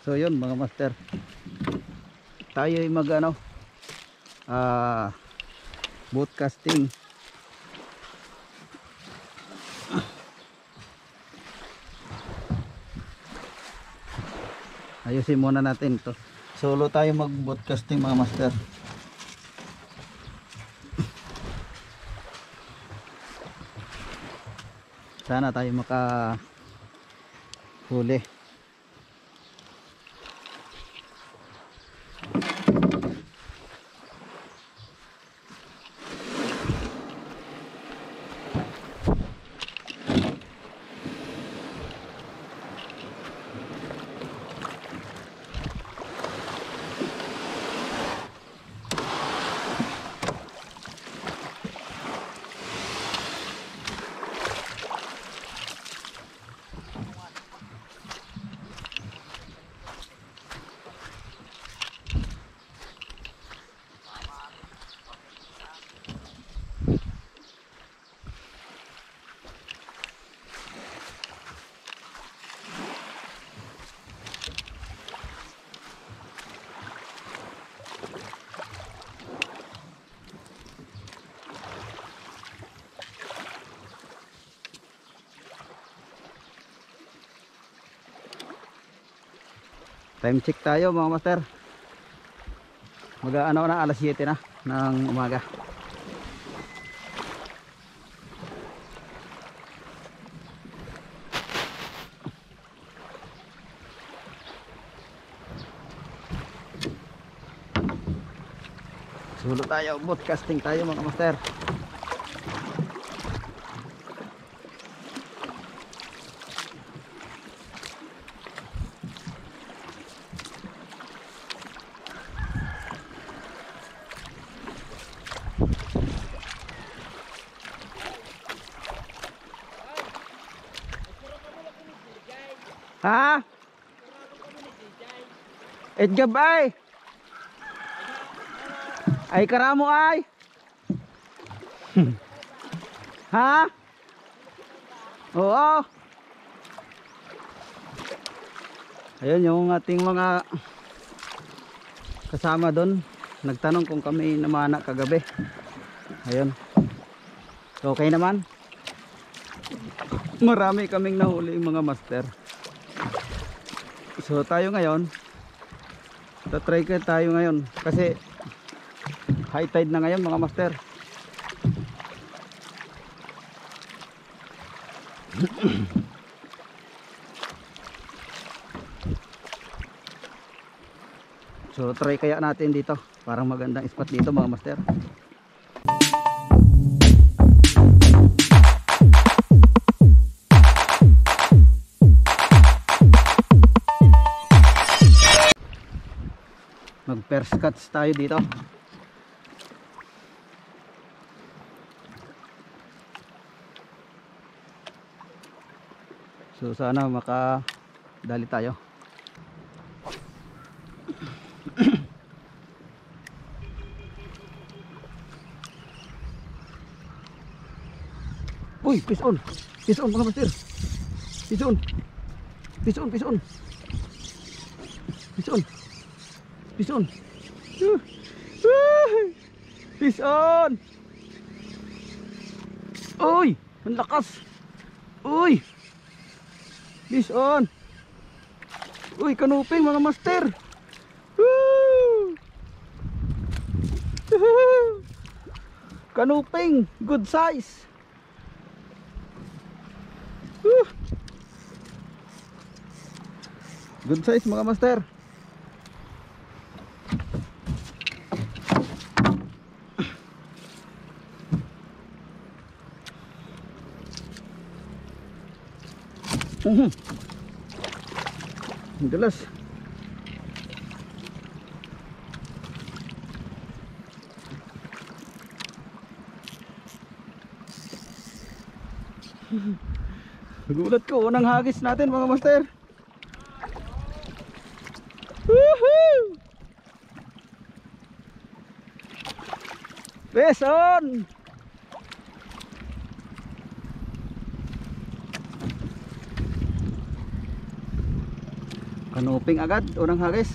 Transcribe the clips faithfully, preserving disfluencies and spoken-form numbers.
So yun mga master, tayo ay mag ano, ah, boat casting. Ayusin muna natin to. Solo tayo mag boat casting mga master. Sana tayo maka huli. Time check tayo mga master. Mag-ano na, alas siyete na ng umaga. Sulo tayo, boat casting tayo mga master. Ha? Edgab ay. Ay karamo ay. Ha? Oo. Ayun yung ating mga kasama doon. Nagtanong kung kami namana kagabi. Ayun. Okay naman. Marami kaming nahuli mga master. So tayo ngayon, tatry ka tayo ngayon kasi high tide na ngayon mga master. So try kaya natin dito, parang magandang spot dito mga master. Mag first cuts tayo dito. So sana makadali tayo. Uy, fish on. Fish on mga master. Fish on. Fish on, fish on. Fish on. Fish on. Uh, uh, fish on. Uy, ang lakas. Uy. Fish on. Uy, kanuping mga master. Uh. Uh. Kanuping, good size. Uh. Good size mga master. Mhm. Dulas. Gulat ko, unang hagis natin mga master. Woohoo! Fish on! Kanuping agad, unang hagis.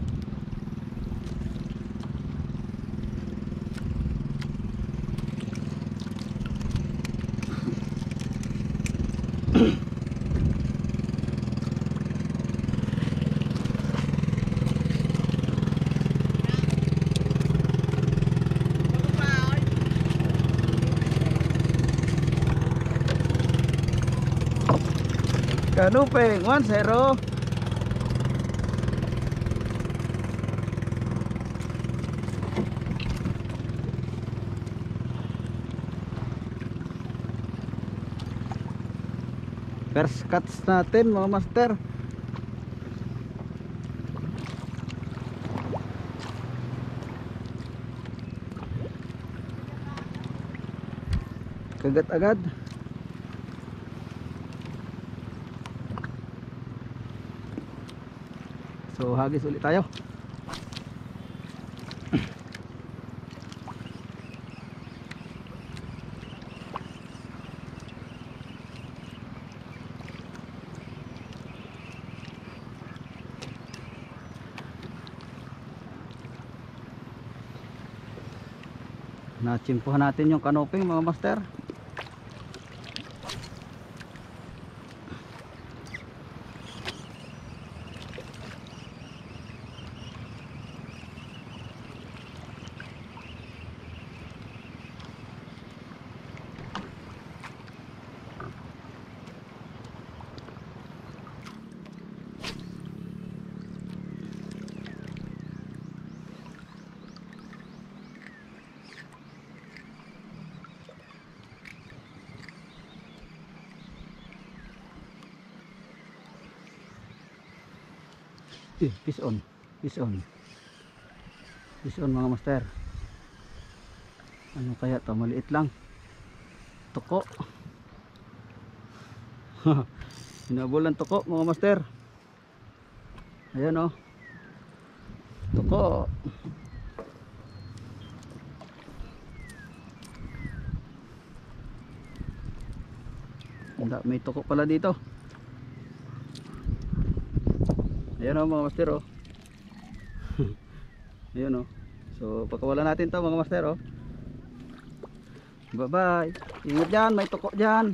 Kanuping one zero. First cuts natin mga master. Kagat agad. So hagis ulit tayo. Nachimpuhan natin yung kanuping mga master. Eh, fish on, fish on, fish on mga master. Ano kaya to? Maliit lang. Toko. Hinabulan toko mga master. Ayan oh. Toko. Hindi, may toko pala dito. Ayan o mga master oh. Ayan oh. So pagkawalan natin to mga master oh. Bye bye. Ingat dyan, may toko dyan.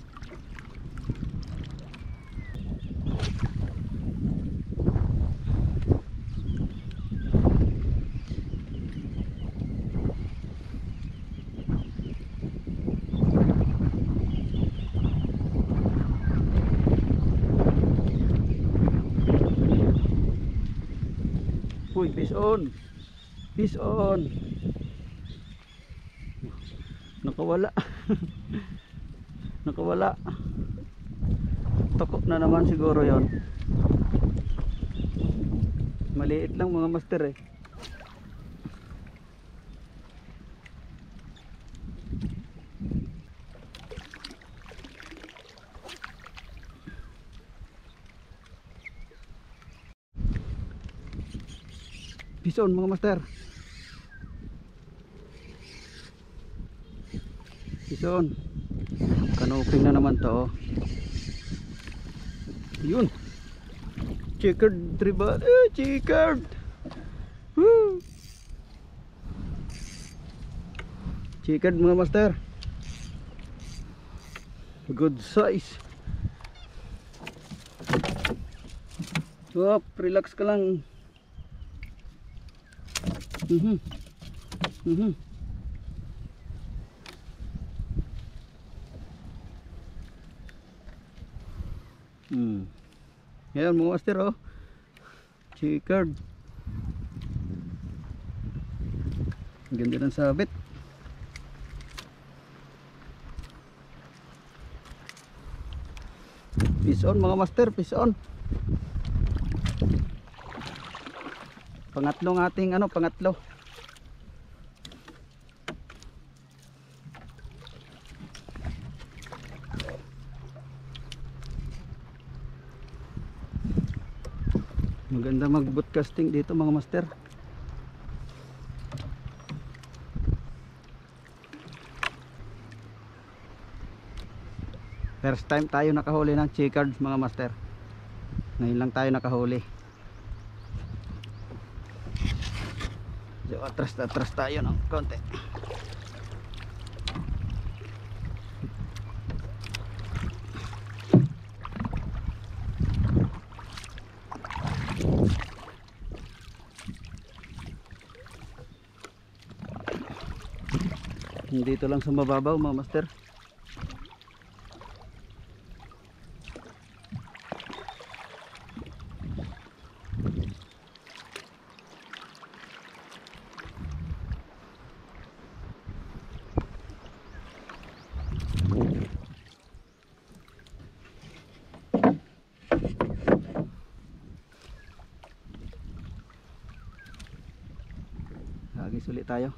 Uy, fish on. Fish on. Nakawala. Nakawala. Toko na naman siguro yon. Maliit lang mga master eh. Fish on mga master. Fish on. Kanuping na naman to. Yun. Checkered tribal. Eh, checkered. Woo. Checkered mga master. Good size. Wop, relax ka lang. Mhm. Mhm. Hmm. Ayan mga master oh. Checkered. Ganda ng sabit. Fish on mga master, fish on. Pangatlong ating ano, pangatlo. Maganda mag broadcasting dito mga master. First time tayo nakahuli ng checkered mga master. Ngayon lang tayo nakahuli. So atras na atras tayo ng konti. Dito lang sa mababaw mga master. Lagi sulit tayo.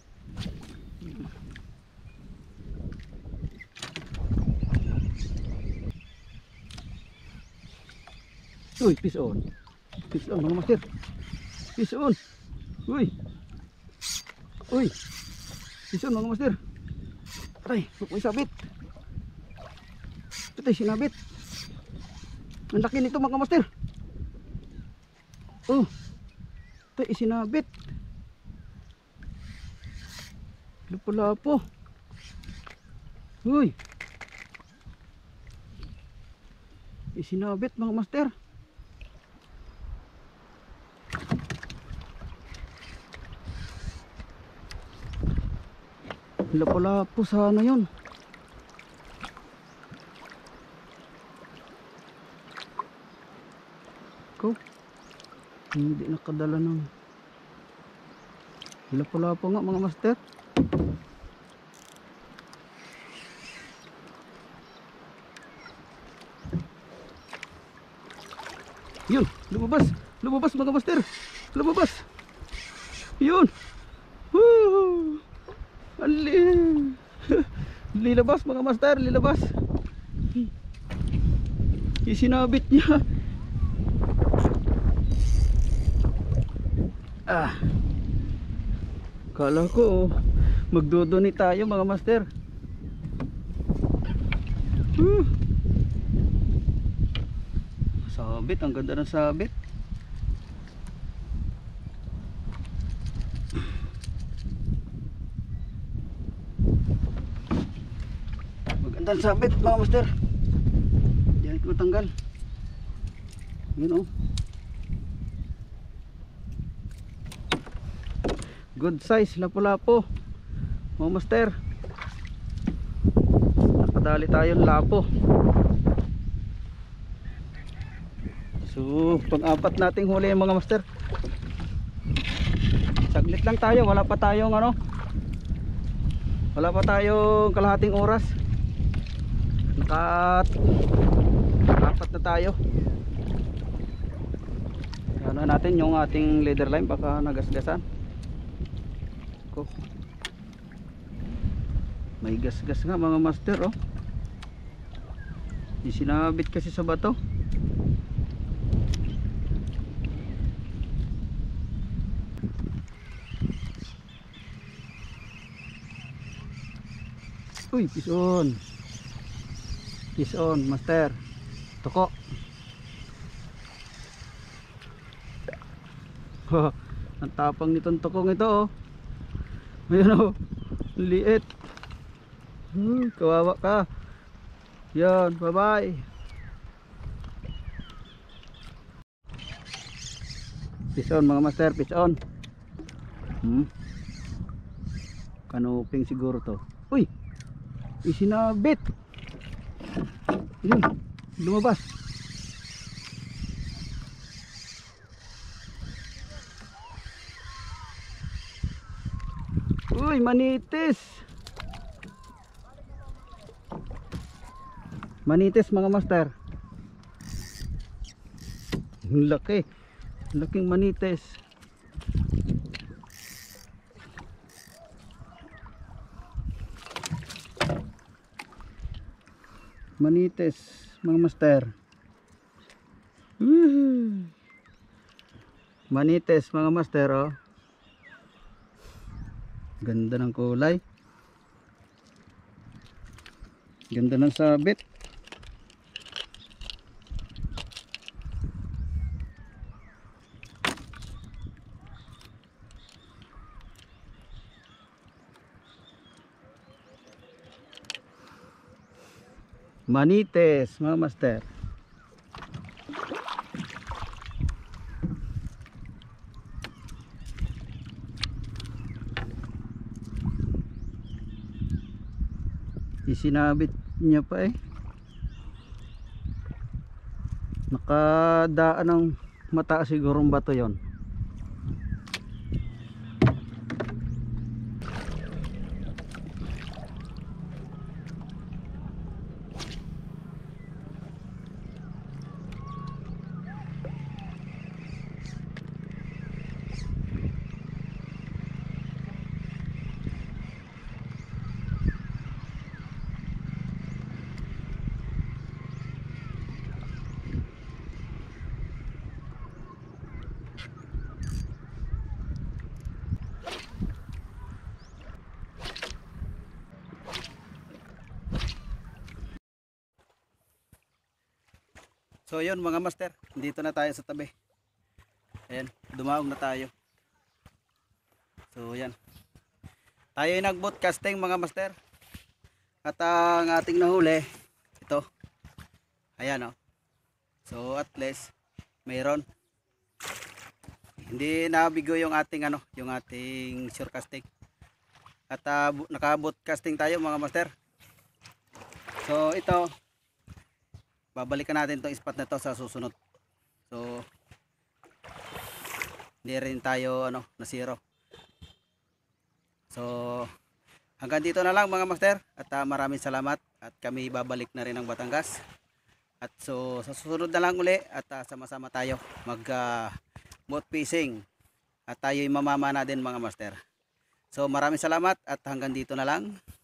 Uy, fish on. Fish on mga master. Fish on. Uy. Uy. Fish on mga master. Patay, may sabit. Patay, sinabit. Ang laki nito mga master. Oh. Patay, sinabit. Lapo-lapo. Uy. Isinabit mga master. Lapo-lapo sana yun. Ko. Hindi nakadala ng lapo-lapo nga mga master. Yun, lumabas. Lumabas mga master. Lumabas. Yun. Woo! Ali. Lilabas mga master, lilabas. Isinabit niya. Ah. Kala ko oh, magdodonate tayo mga master. Woo! Sabit, ang ganda ng sabit. Magandang sabit mga master. Diyan ko tanggal. Yun oh. Good size, lapo-lapo mga master. Nakadali tayong lapo. So, pang-apat nating huli mga master. Saglit lang tayo, wala pa tayong ano. Wala pa tayong kalahating oras. Nakat apat na tayo. Ano natin yung ating leader line, baka nagasgasan. Ko. May gasgas nga mga master oh. Isinabit kasi sa bato. Uy, fish on. Fish on, master. Toko. Ang tapang nitong tokong ito oh. Ayan oh. Liit. Hmm, kawawa ka. Yan, bye bye. Fish on mga master, fish on. Hmm. Kanuping siguro to. Uy. Isinabit. Yun, lumabas. Uy, manitis. Manitis mga master. Laki. Laking manitis. Manitis mga master. Woohoo. Manitis mga master oh. Ganda ng kulay. Ganda ng sabit. Manites mga master. Isinabit niya pa eh. Nakadaan ng mataas sigurong bato yon. So yun mga master, dito na tayo sa tabi. Ayan, dumaong na tayo. So yan. Tayo ay nag-boat casting mga master. At ang ating nahuli, ito. Ayan oh. So at least mayroon. Hindi nabigo yung ating ano, yung ating shore casting. At uh, naka-boat casting tayo mga master. So ito, babalikan natin tong spot na to sa susunod. So hindi rin tayo ano, na zero. So hanggang dito na lang mga master. At uh, maraming salamat. At kami babalik na rin ng Batangas. At so sa susunod na lang uli. At uh, sama-sama tayo mag uh, boat fishing. At tayo'y mamamana din mga master. So maraming salamat. At hanggang dito na lang.